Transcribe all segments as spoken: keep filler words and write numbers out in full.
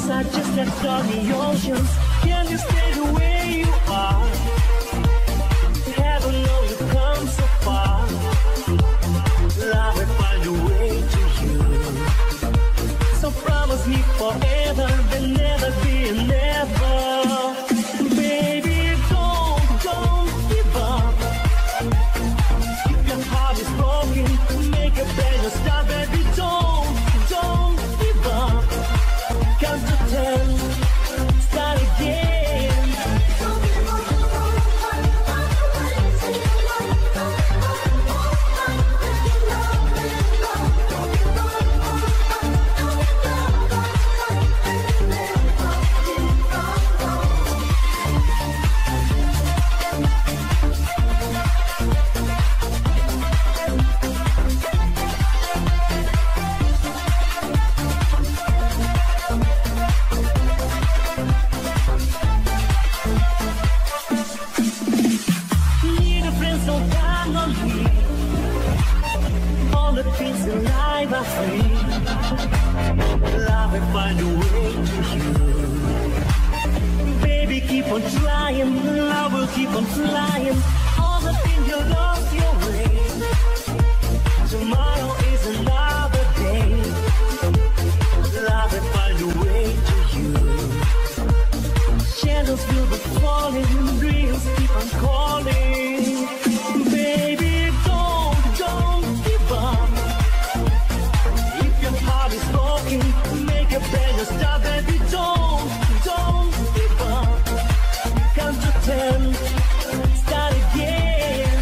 inside just like stormy oceans. Can you stay the way you are? Heaven knows you've come so far. Love will find a way to you. So promise me forever, there'll never be a never. Baby, don't, don't give up. If your heart is broken, make a better start. Baby, don't, don't give up. Count to ten, start again. Love will find a way to you. Baby, keep on trying. Love will keep on flying. All the things you lost your way. Tomorrow is another day. Love will find a way to you. Shadows will be falling. Dreams keep on calling. Baby, don't, don't give up. Heart is broken, make a better start, baby. Don't, don't give up. Count to ten, start again.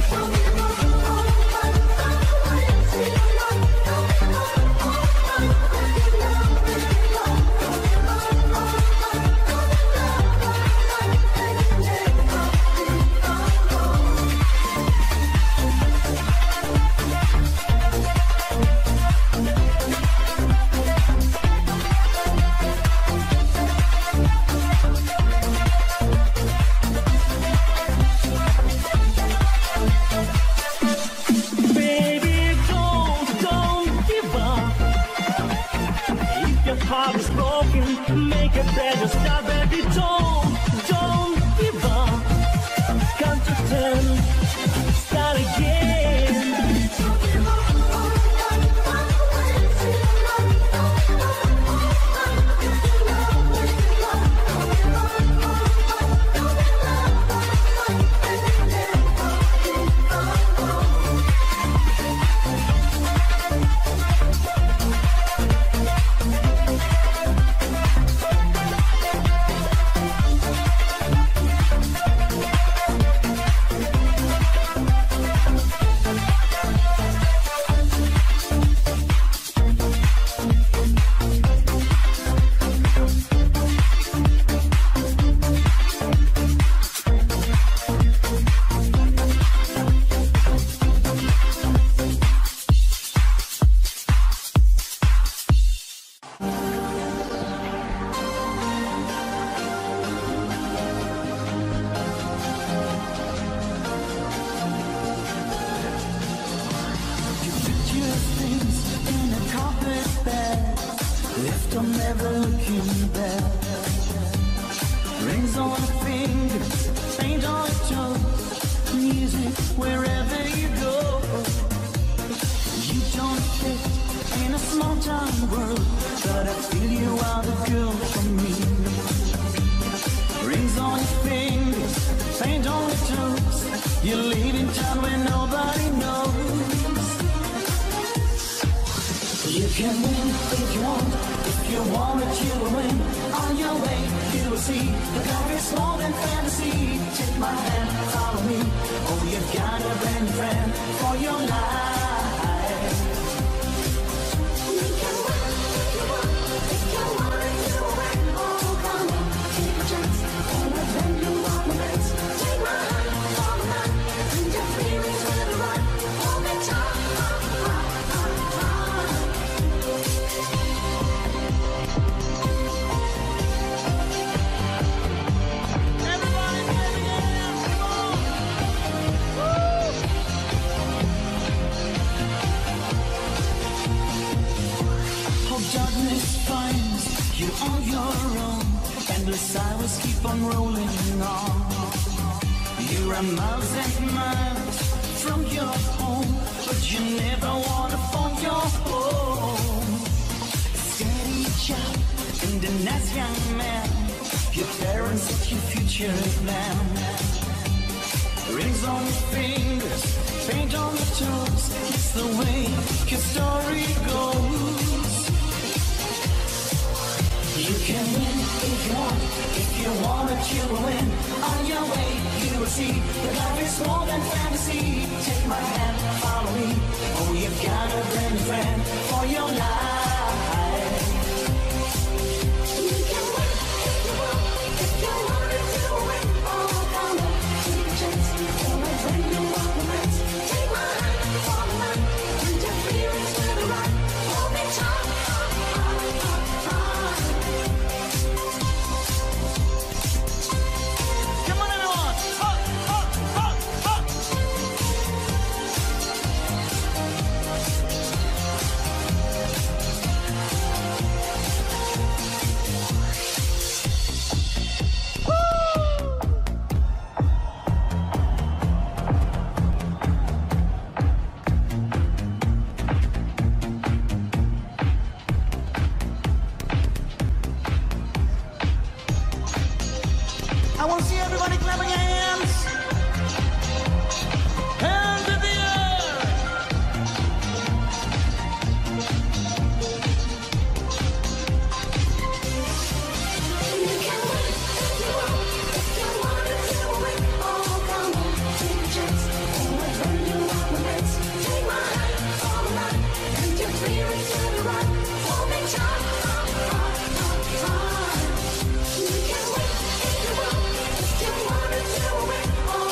Heart is broken, make a better start, baby. Don't, don't give up. Count to ten, start again. endless hours keep on rolling on. You run miles and miles from your home, but you never wanna phone your home. Steady job and a nice young man, your parents set your future plan. Rings on your fingers, paint on your toes, it's the way your story goes. You can win if you want, if you want it you will win. On your way you will see that life is more than fantasy. Take my hand, follow me, oh you've got a brand new friend for your life. You can win if you want, if you want it you will win. Oh come on, take a chance, oh my friend you want romance. Take my hand, follow mine, interference with the right. Hold me tight, ah, ah, ah, ah. I want to see everybody clapping your hands. Hands in the air. You can win if you want, if you want it you will win. Oh come on, take a chance, oh my friend you want romance. Take my hand, follow mine, interference with the right. Hold me tight, ah, ah, ah, ah. You can win if you want. You want it, you will win. Oh,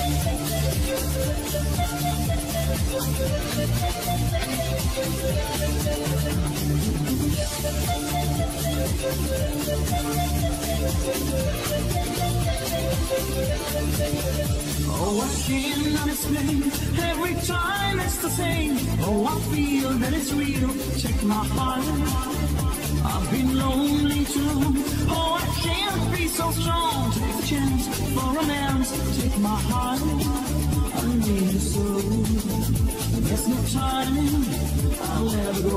Oh, I cannot explain. Every time it's the same. Oh, I feel that it's real. Check my heart. I've been lonely too long. Oh, I can't be so strong. Take a chance for romance. Take my heart. I need you so. There's no time. I'll never go.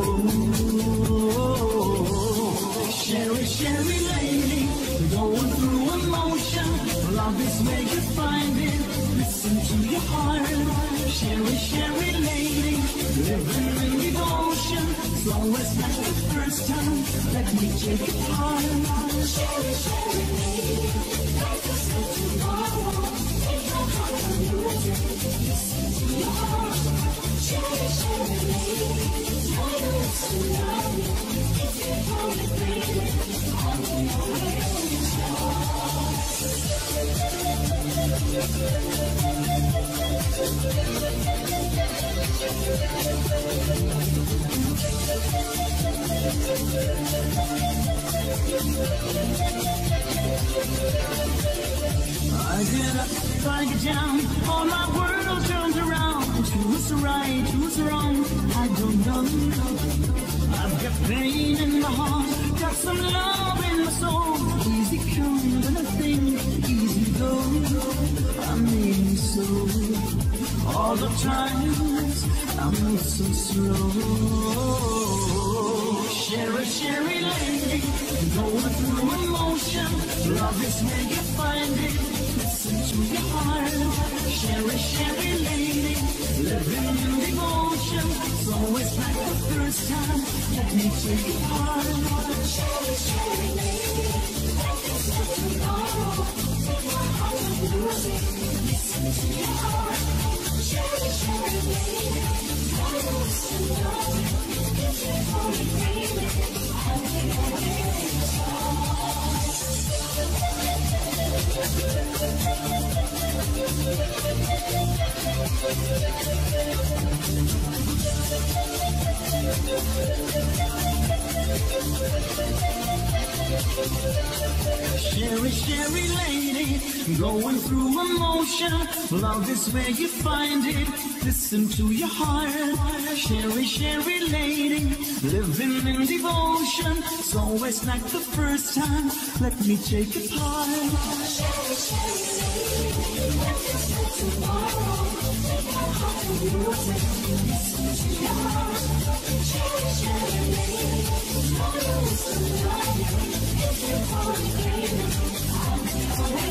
Sherry, Sherry lady, going through emotion. Love is where you find it. Listen to your heart. Sherry, Sherry lady, living in devotion. It's always like the first time. Let me take it hard. Sherry, Sherry lady, life is like tomorrow. Take my heart and lose it. Listen to your heart. Sherry, Sherry lady, I know it's too love. If you hold it, baby, I'll be your way. I get up, I get down, all my world turns around. Who's right, who's wrong, I don't know. I've got pain in my heart, got some love in my soul. Easy come when I think, easy go. I mean so. All the times I move so slow. Sherry, Sherry lady, going through emotion. Love is where you find it. Listen to your heart. Sherry, Sherry lady, living in devotion. It's always like the first time. Let me take it hard. Sherry, Sherry lady, life is like tomorrow. Take my heart and lose it. Listen to your heart. Sherry, Sherry lady, I know it's too long. If you hold it, baby, I'll be your way. Sherry, Sherry lady, going through emotion. Love is where you find it. Listen to your heart. Sherry, Sherry lady, living in devotion. It's always like the first time. Let me take it apart. Sherry, Sherry lady, life is like tomorrow. Take my heart and lose it. Listen to your heart. Sherry, Sherry lady, I know it's too love you. If you hold it, baby, I'll be your way.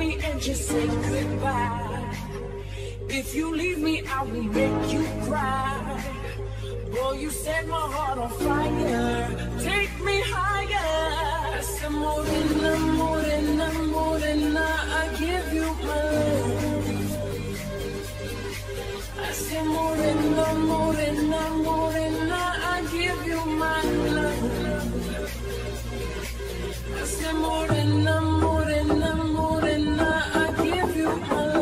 me and just say goodbye. If you leave me, I will make you cry. Boy, you set my heart on fire. Take me higher. Ese morena, morena, morena, I give you my love. Ese morena, morena, morena, I give you my love. Ese morena, morena, morena, I give you my love.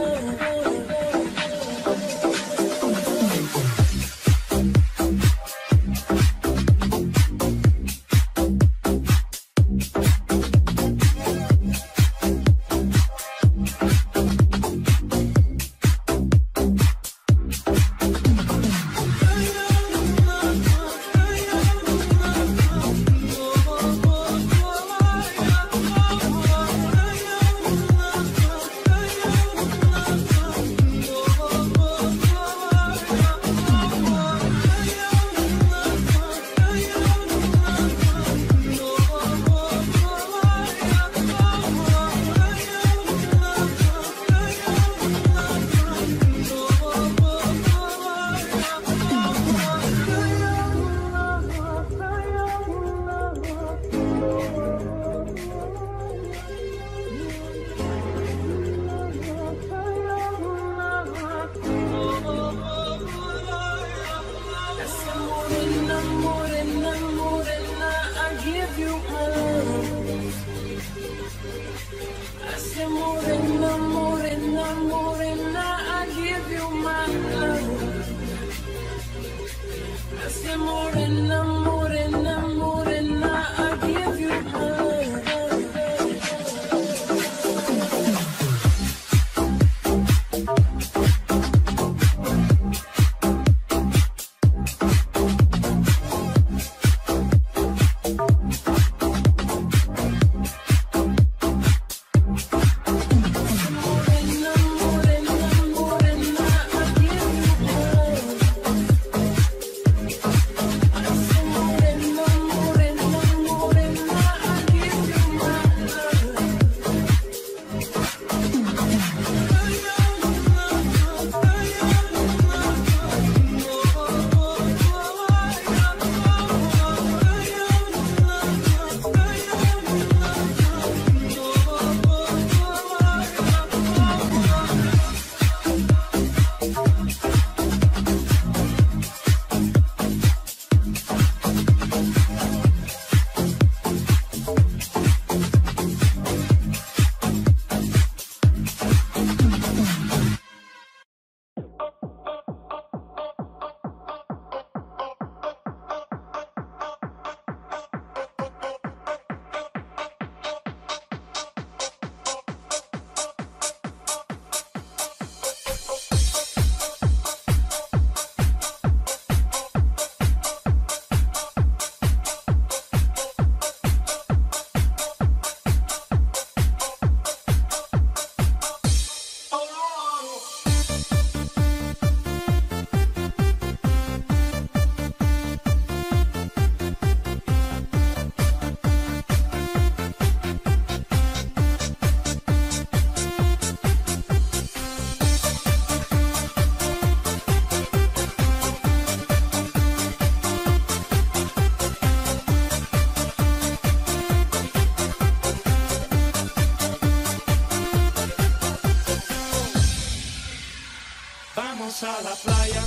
A la playa,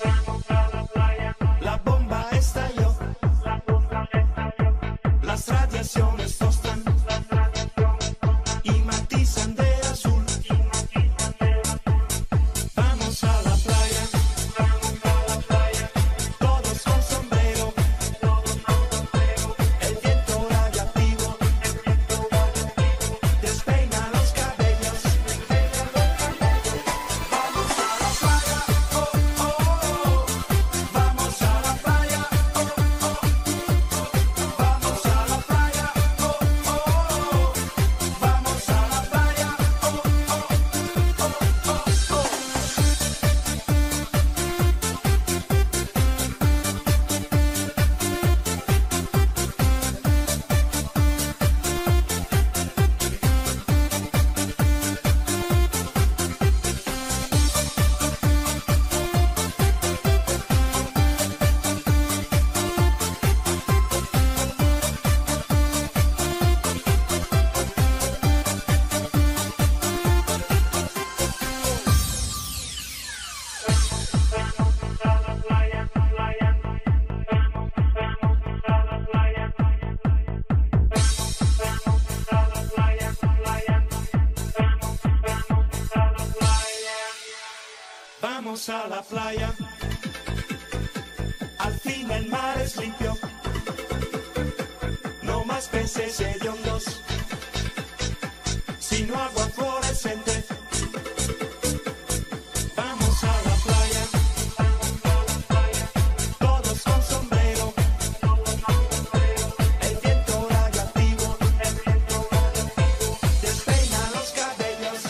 la bomba estalló, las radiaciones tostan y matizan de azul. Vamos a la playa, todos con sombrero, el viento radiactivo despeina los cabellos. Vamos a la playa, oh, oh. Vamos a la playa, al fin el mar es limpio, no más peces hediondos, sino agua fluorescente. Vamos a la playa, todos con sombrero, el viento radioactivo despeina los cabellos.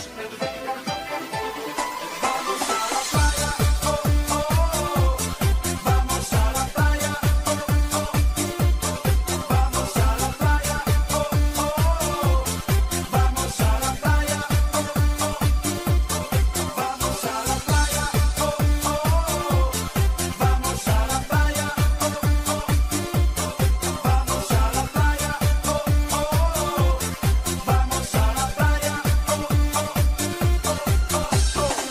Vamos a la playa, oh, oh, oh. Vamos a la playa, oh, oh. Vamos a la playa, oh, oh, oh. Vamos a la playa, oh, oh. Vamos a la playa, oh, oh, oh. Vamos a la playa, oh, oh. Vamos a la playa, oh, oh. Vamos a la playa, oh, oh, oh.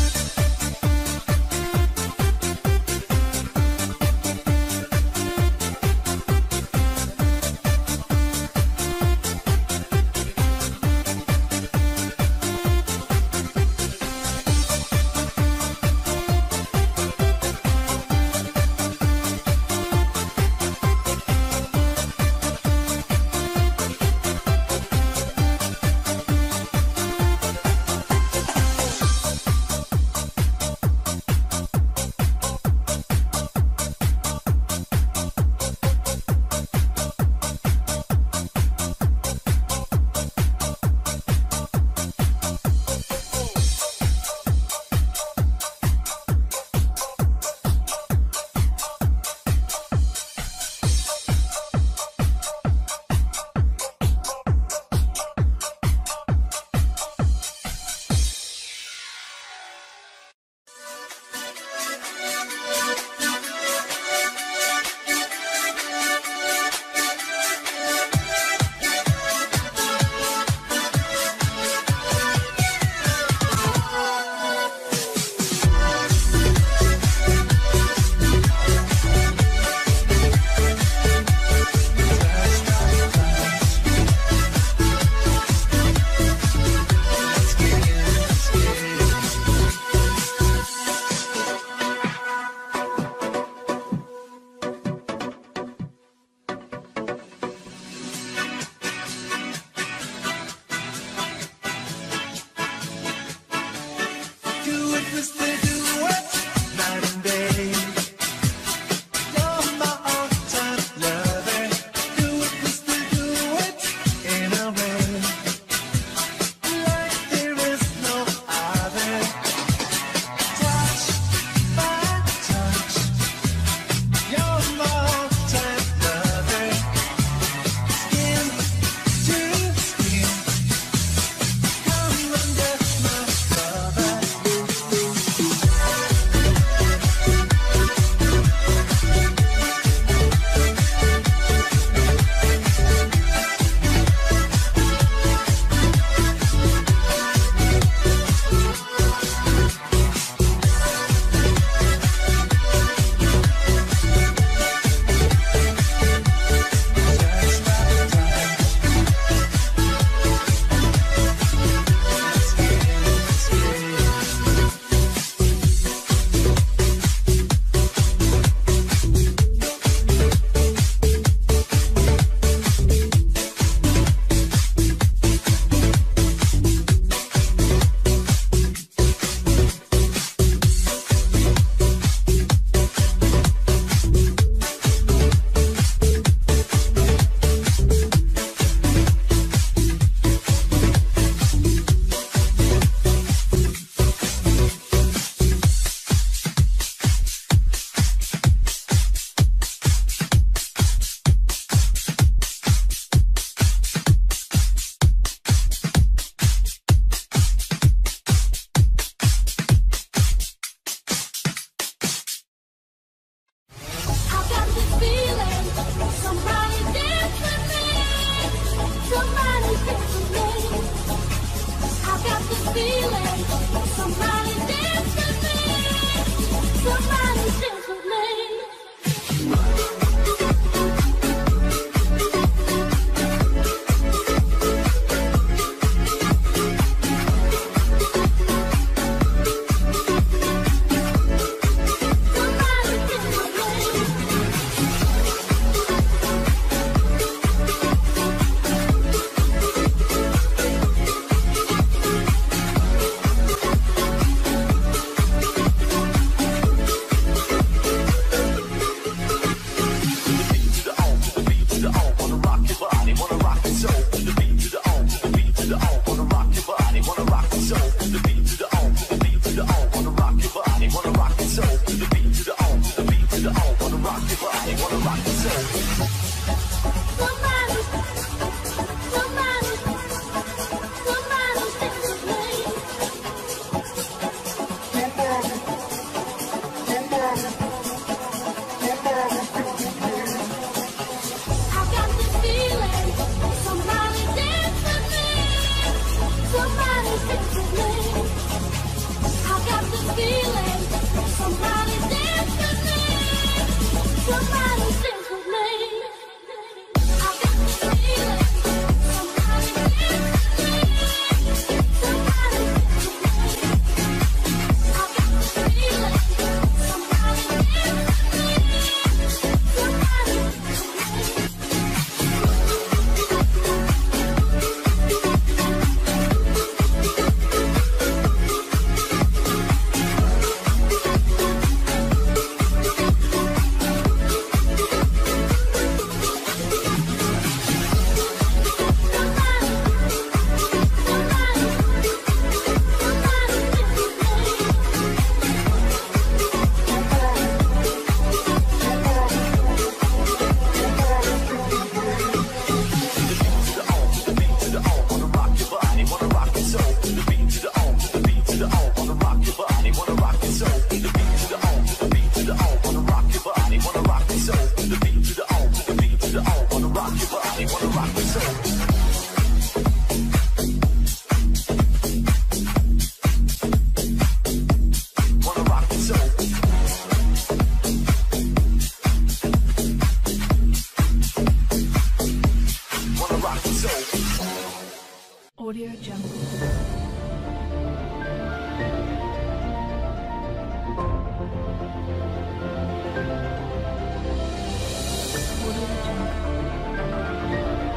Do it, mister, do it, night and day. You're my all-time lover. Do it, mister, do it, in a way like there is no other. Touch by touch, you're my all-time lover. Skin to skin, come under my cover. I've got this feeling, somebody dance with me, somebody dance with me. I've got this feeling, somebody dance with me, somebody dance with me. soul, the beat to the on, the beat to the on, wanna rock your body, wanna rock your soul, the beat to the on, the beat to the on, wanna rock your body, wanna rock your soul. Somebody, somebody, somebody dance with me. I got this feeling. Somebody dance with me. Somebody dance with me. I got this feeling. Somebody dance with me. Somebody dance with me. I got this feeling. Somebody dance with me. Somebody dance with me. I got this feeling. Somebody dance with me. Somebody dance with me. Audio Jungle. Audio Jungle.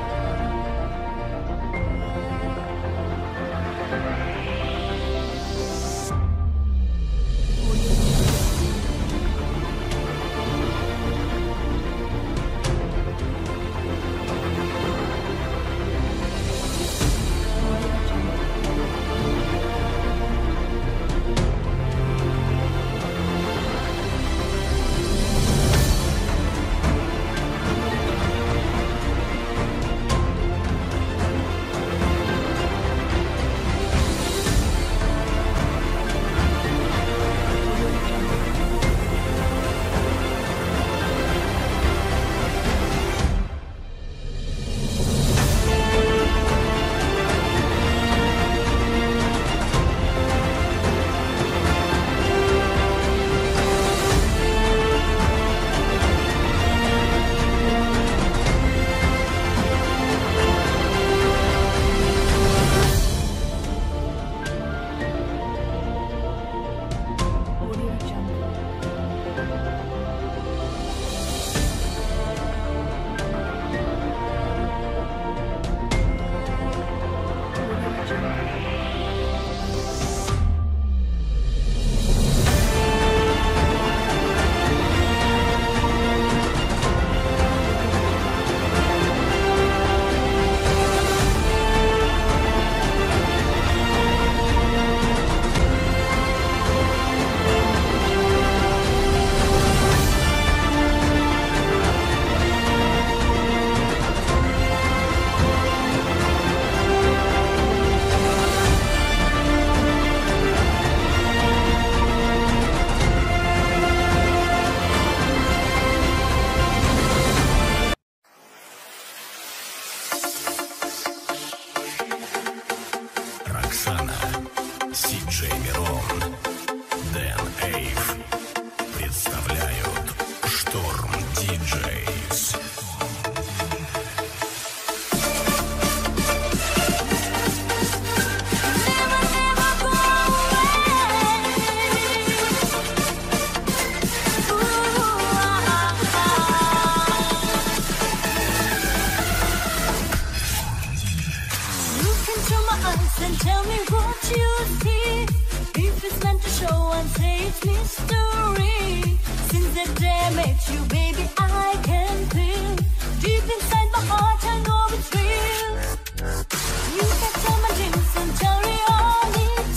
mystery. Since the day I met you, baby, I can feel deep inside my heart, I know it's real. You can tell my dreams and carry on it.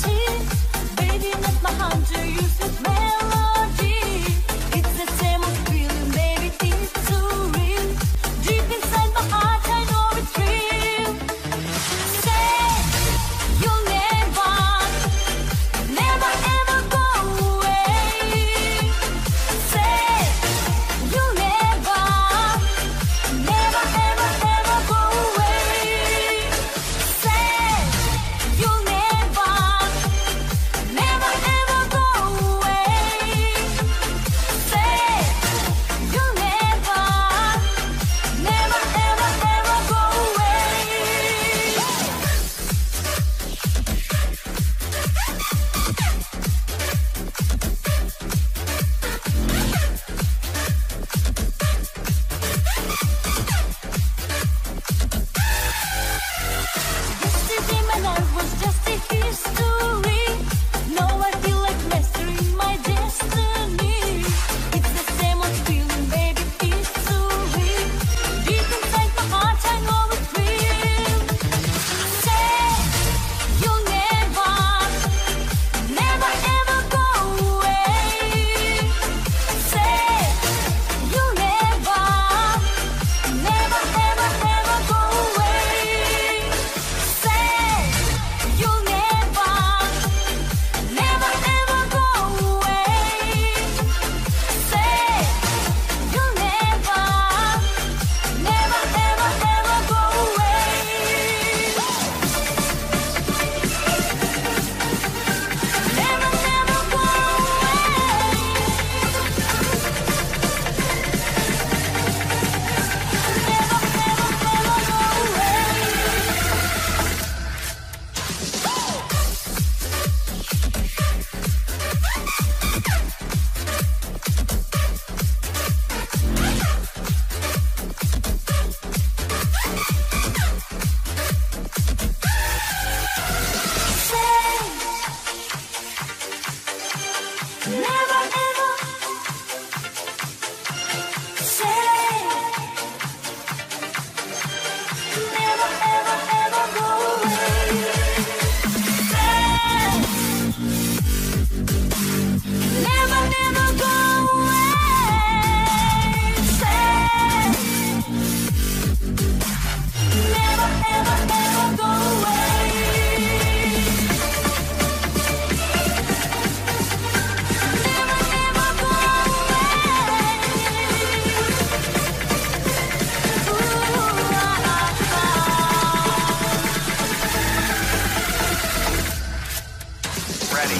ready.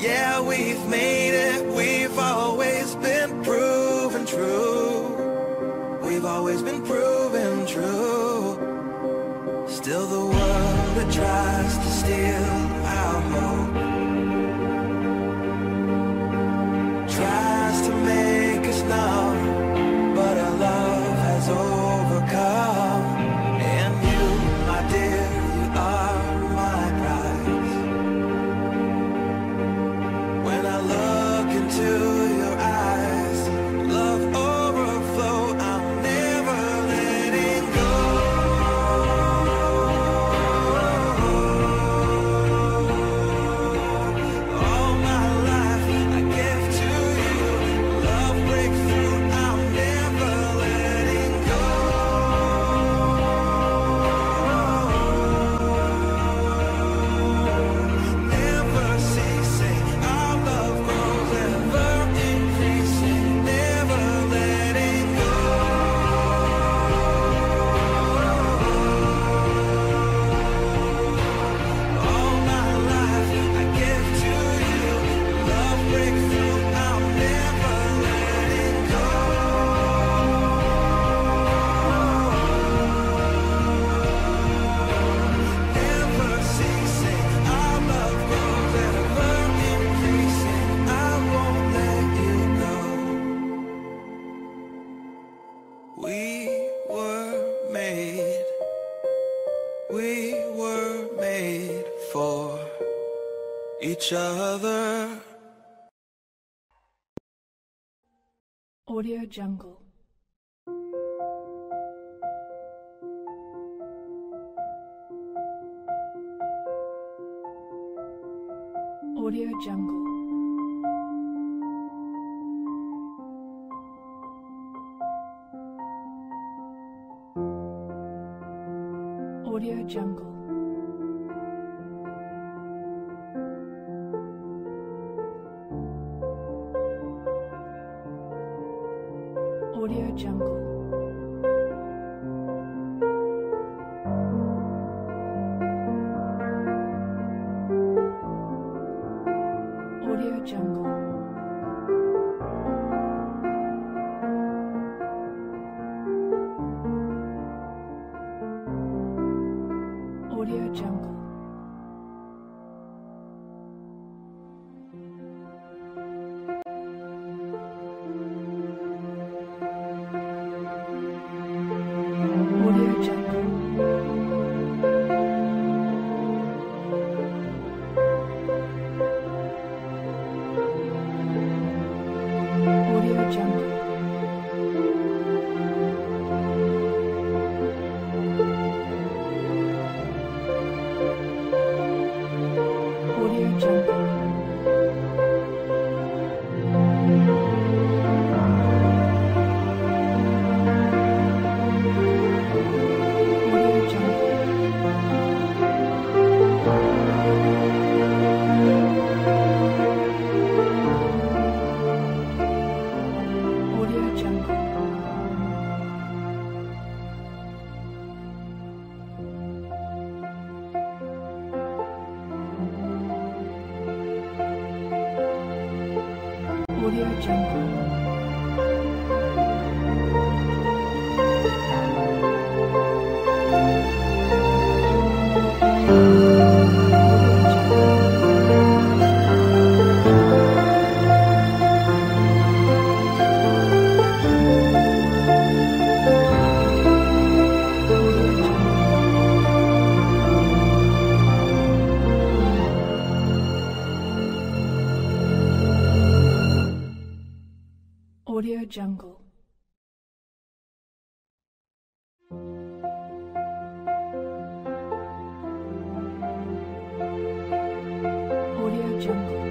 Yeah, we've made it. We've always been proven true. We've always been proven true. Still the world that tries to steal our hope tries to make us numb, but our love has overcome. And you, my dear, you are my prize. When I look into your eyes, love overflow, I'm never letting go. All my life I give to you. Love breakthrough, I'm never letting go. Never ceasing, our love grows ever increasing. Never letting go. All my life I give to you. Love breakthrough, I'm never letting go. Never ceasing, our love grows ever increasing. I won't let you go. We were made, we were made for each other. Audio Jungle. Audio Jungle. Audio Jungle. Audio Jungle. Audio Jungle. Audio Jungle. Audio Jungle. Audio Jungle. Audio Jungle. Audio Jungle. Audio Jungle. Audio Jungle. Audio Jungle. Audio Jungle.